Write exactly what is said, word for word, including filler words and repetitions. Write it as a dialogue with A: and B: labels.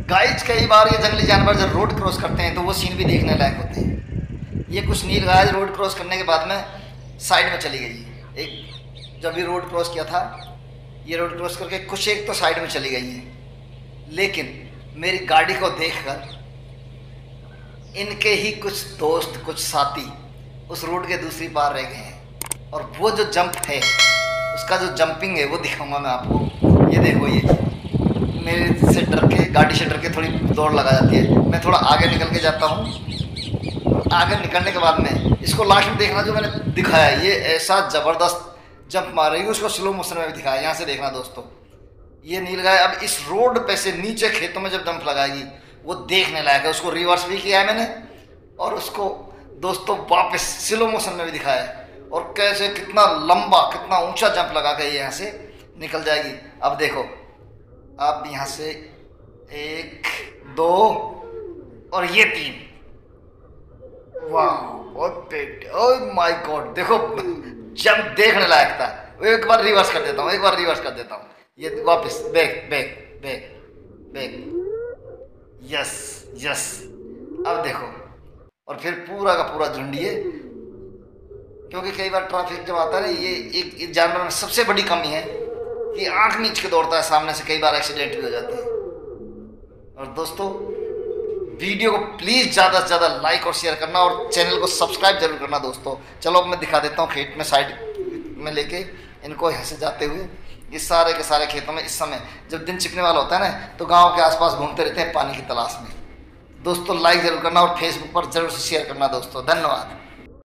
A: Guys कई बार ये जंगली जानवर जब रोड क्रॉस करते हैं तो वो सीन भी देखने लायक होते हैं। ये कुछ नील गाय रोड क्रॉस करने के बाद में साइड में चली गई। एक जब ये रोड क्रॉस किया था, ये रोड क्रॉस करके कुछ एक तो साइड में चली गई है, लेकिन मेरी गाड़ी को देखकर इनके ही कुछ दोस्त, कुछ साथी उस रोड के दूसरी पार रह गए हैं। और वो जो जंप है, उसका जो जंपिंग है वो दिखाऊंगा मैं आपको। ये देखो, ये मेरे से डर के, गाड़ी से डर के थोड़ी दौड़ लगा जाती है। मैं थोड़ा आगे निकल के जाता हूँ, आगे निकलने के बाद में इसको लास्ट में देखना, जो मैंने दिखाया ये ऐसा ज़बरदस्त जंप मार रही है, उसको स्लो मोशन में भी दिखाया। यहाँ से देखना दोस्तों, ये नीलगाय अब इस रोड पे से नीचे खेतों में जब जंप लगाएगी वो देखने लायक है। उसको रिवर्स भी किया है मैंने, और उसको दोस्तों वापस स्लो मोशन में भी दिखाया है। और कैसे कितना लंबा, कितना ऊंचा जंप लगा के यहाँ से निकल जाएगी। अब देखो, आप यहाँ से एक, दो और ये तीन, वाह, ओह माय गॉड, देखो जंप देखने लायक था। एक बार रिवर्स कर देता हूँ, एक बार रिवर्स कर देता हूँ, ये वापस back back back back, yes yes. अब देखो, और फिर पूरा का पूरा झुंड ये, क्योंकि कई बार ट्रैफिक जब आता है ना, ये एक, एक जानवर में सबसे बड़ी कमी है कि आंख नीच के दौड़ता है सामने से, कई बार एक्सीडेंट भी हो जाते हैं। और दोस्तों वीडियो को प्लीज़ ज़्यादा से ज़्यादा लाइक और शेयर करना, और चैनल को सब्सक्राइब जरूर करना दोस्तों। चलो अब मैं दिखा देता हूँ खेत में, साइड में लेके इनको यहाँ से जाते हुए। ये सारे के सारे खेतों में इस समय जब दिन छिपने वाला होता है ना, तो गाँव के आसपास घूमते रहते हैं पानी की तलाश में। दोस्तों लाइक जरूर करना और फेसबुक पर जरूर से शेयर करना दोस्तों। धन्यवाद।